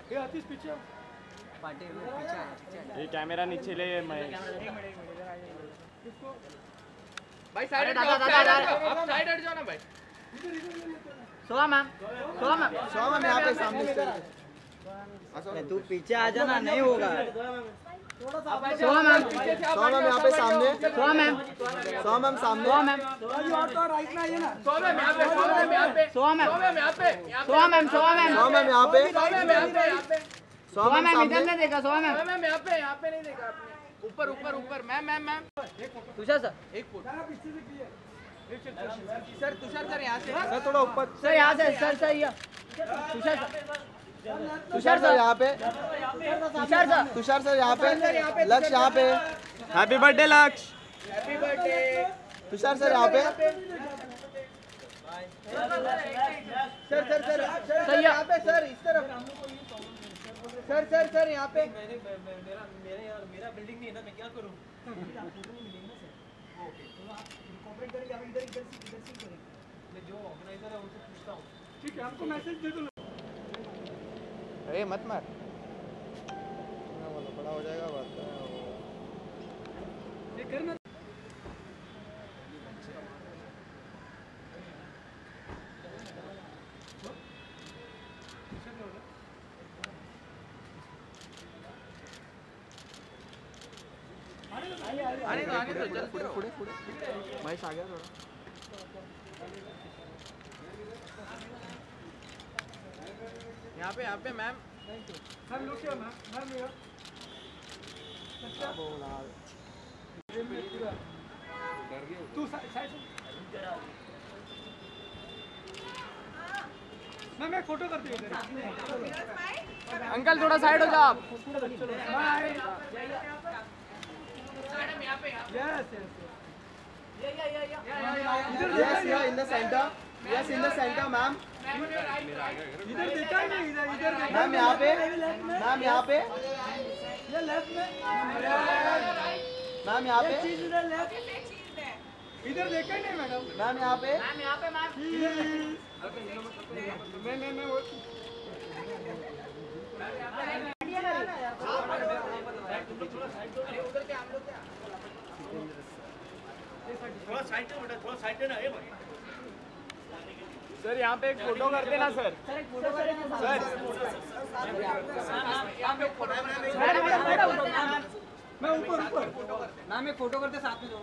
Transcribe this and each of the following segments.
ये कैमरा नीचे ले महेश। भाई साइड हट जाओ, आप साइड हट जाओ ना भाई। सोहा मैम यहाँ पे सामने तू पीछे आ जाना, नहीं होगा। सोहा मैम यहाँ पे सामने, सोहा मैम सामने, सोहा मैम इधर नहीं देखा। सोहा मैम यहाँ पे नहीं देखा आपने। ऊपर मैम तुषार सर एक फुट सर, तुषार सर यहाँ से सर थोड़ा ऊपर, सर यहाँ से सर तुषार सर यहाँ पे, तुषार सर यहाँ पे, लक्ष्य यहाँ पे, happy birthday Lakshya. Happy birthday Tushar sir यहाँ पे, सर यहाँ पे, सर इस तरफ, सर यहाँ पे। मेरा बिल्डिंग नहीं है ना, मैं क्या करूं? कॉपरेट करके हम इधर करेंगे। मैं जो ऑर्गेनाइजर है उनसे पूछता हूं। ठीक है, हमको मैसेज दे दो। अरे मत मार, बड़ा हो जाएगा बात। ये करना आने दो जल्दी करो। महेश आ गया थोड़ा। यहाँ पे मैम। हम लोग क्या मैम तू साइड मैम एक फोटो करती हूँ। अंकल थोड़ा साइड हो जाओ आप। Yes, in the center. Yes, in the center, ma'am. इधर देखा ही नहीं, इधर देखा। मैम यहाँ पे, मैम यहाँ पे, ये लेफ्ट में, मैम यहाँ पे, इधर देखा ही नहीं मैडम। मैम यहाँ पे, मैं थोड़ा साइड पे बेटा, थोड़ा साइड पे ना। सर यहाँ पे एक फोटो कर देना सर। मैं ऊपर मैम एक फोटो करते साथ में दो।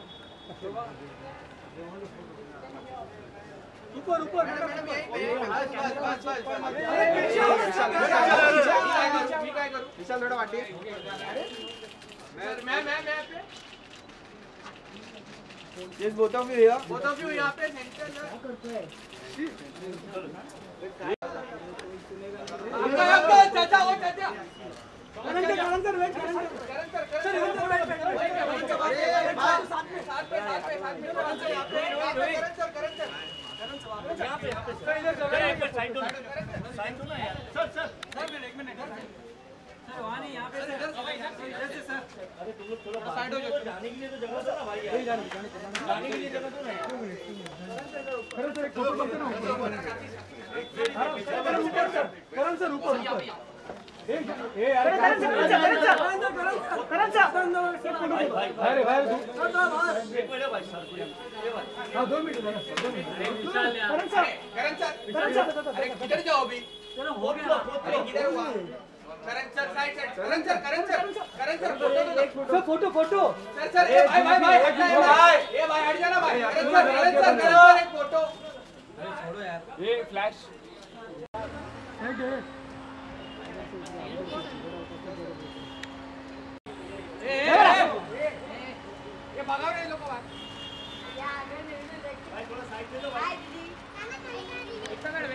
ऊपर विशाल थोड़ा वाटी। Yes, both of you here. Both of you यहाँ पे सेंटर चाचा वो चाचा Karan sir wait Karan sir एक मिनट सर वहाँ नहीं, यहाँ पे सर अरे तुम लोग थोड़ा साइड हो जाओ। जाने के लिए तो जगह दो ना भाई, जाने के लिए जगह दो ना। करण सर एक फोटो करते ना करण सर ऊपर अरे भाई 2 मिनट किधर जाओ अभी? हो गया किधर हुआ? Karan sir side photo sir ए भाई हट जाना भाई। करण सर एक फोटो। अरे छोड़ो यार, ये फ्लैश ये भगाओ रे लोगों को। भाई थोड़ा साइड पे दो भाई। एकता मैम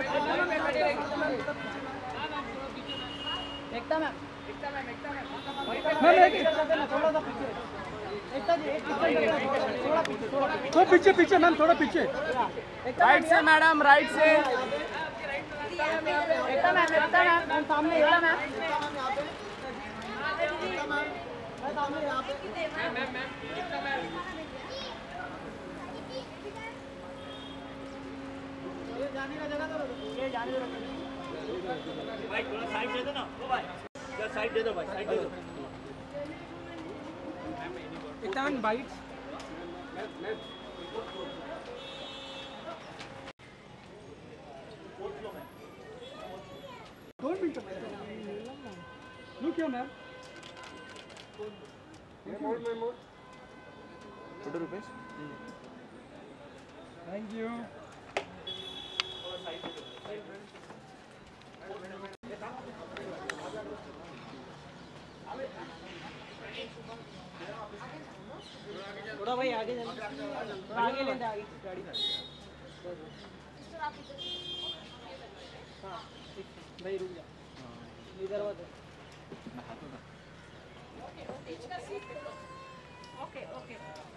थोड़ा सा पीछे पीछे मैम, थोड़ा पीछे। राइट से मैडम, राइट से। मैम सामने मैम जाने का जगह तो भाई थोड़ा साइड दे दो ना ओ भाई यार साइड दे दो भाई साइड दे दो इतान बाइट्स कौन भी look here ma'am thank you थोड़ा भाई आगे जाना आगे लेते आगे गाड़ी हाँ भाई रुक जा इधर मत ओके ओके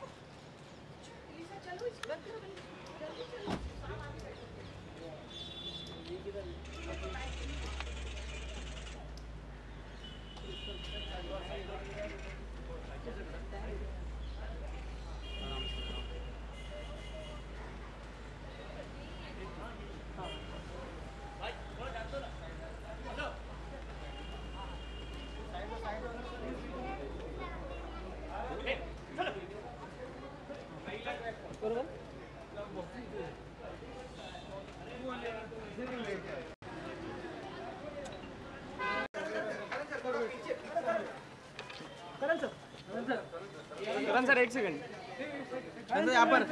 करण सर एक सेकंड यहाँ पर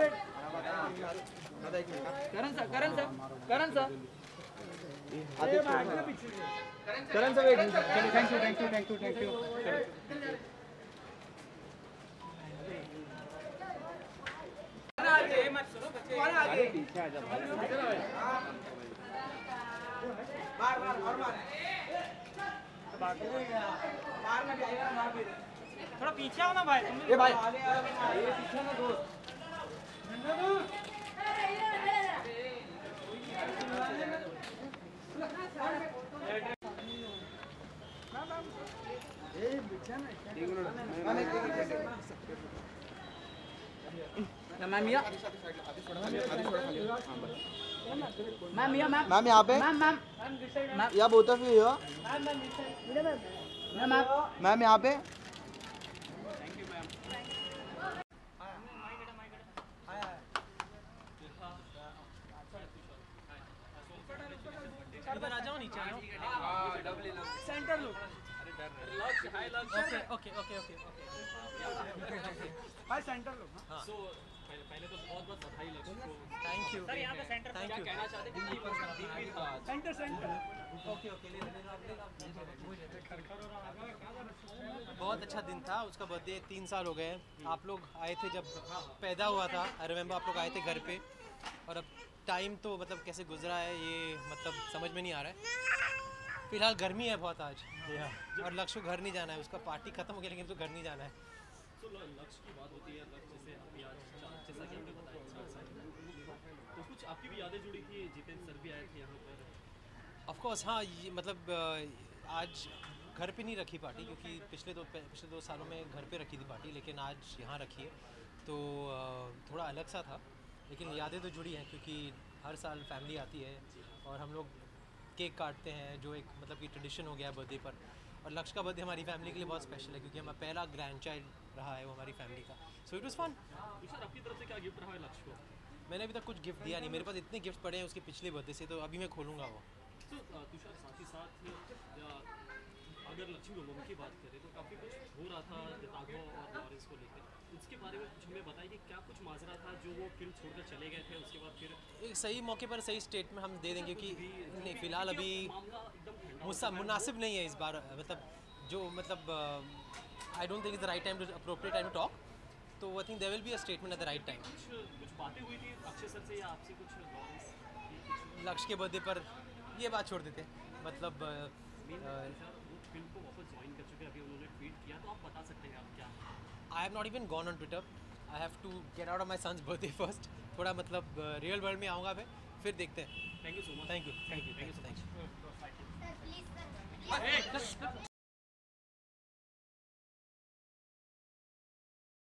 Karan sir Karan sir Karan sir Karan sir wait thank you पीछे आ जा मार मार और मार मारना भी आएगा मार भी थोड़ा पीछे आओ ना भाई ये भाई पीछे ना दोस्त मैम या मैम या मैम मैम यहाँ पे मैम मैम या both of you ma'am ma'am यहाँ पे इधर आ जाओ नीचे आओ सेंटर लो ओके ओके ओके ओके भाई सेंटर लो सो पहले तो बहुत बहुत बधाई लक्ष्य को थैंक यू सर यहां पे सेंटर क्या कहना चाहते हैं सेंटर सेंटर ओके ओके ले बहुत अच्छा दिन था उसका बर्थडे 3 साल हो गए आप लोग आए थे जब पैदा हुआ था आई रिमेंबर आप लोग आए थे घर पे और अब टाइम तो मतलब कैसे गुजरा है ये मतलब समझ में नहीं आ रहा है फिलहाल गर्मी है बहुत आज और लक्ष्य को घर नहीं जाना है उसका पार्टी खत्म हो गया लेकिन तो घर नहीं जाना है तो लक्ष्य की बात होती है लक्ष्य जैसे अभी आज जैसा कि हमने बताया 4 साल तो कुछ आपकी भी यादें जुड़ी थी जितेंद्र सर भी आए थे यहाँ पर ऑफ कोर्स हाँ ये मतलब आज घर पे नहीं रखी पार्टी क्योंकि पिछले दो सालों में घर पे रखी थी पार्टी लेकिन आज यहाँ रखी है तो थोड़ा अलग सा था लेकिन यादें तो जुड़ी हैं क्योंकि हर साल फैमिली आती है और हम लोग केक काटते हैं जो एक मतलब कि ट्रेडिशन हो गया है बर्थडे पर और लक्ष्य का बर्थडे हमारी फैमिली के लिए बहुत स्पेशल है क्योंकि हमारा पहला ग्रैंड चाइल्ड रहा है वो हमारी फैमिली का so it was fun sir आपकी तरफ से क्या गिफ्ट रहा है लक्ष्य को मैंने अभी तक कुछ गिफ्ट दिया नहीं मेरे पास इतने गिफ्ट पड़े हैं उसके पिछले बर्थडे से तो अभी मैं खोलूँगा वो तो तुषार साथ ही साथ अगर लक्ष्मी लोगों की बात करें तो काफ़ी कुछ हो रहा था राघव और लॉरेंस को लेकर उसके बारे में कुछ हमें बताइए कि क्या कुछ माजरा था जो वो फिल्म छोड़कर चले गए थे उसके बाद फिर एक सही मौके पर सही स्टेट में हम दे देंगे कि नहीं फ़िलहाल अभी मुनासिब नहीं है इस बार मतलब जो मतलब I don't think is the right time to appropriate time to talk तो I think there will be a statement at the right time कुछ बातें हुई थी अक्षय सर से या आपसे कुछ लॉरेंस लक्ष्य के बर्थडे पर ये बात छोड़ देते मतलब वो फिल्म को वापस ज्वाइन कर चुके हैं अभी उन्होंने ट्वीट किया तो आप बता सकते हैं आप क्या I have not even gone on Twitter I have to get out of my son's birthday first थोड़ा मतलब रियल वर्ल्ड में आऊँगा फिर देखते हैं thank you so much thank you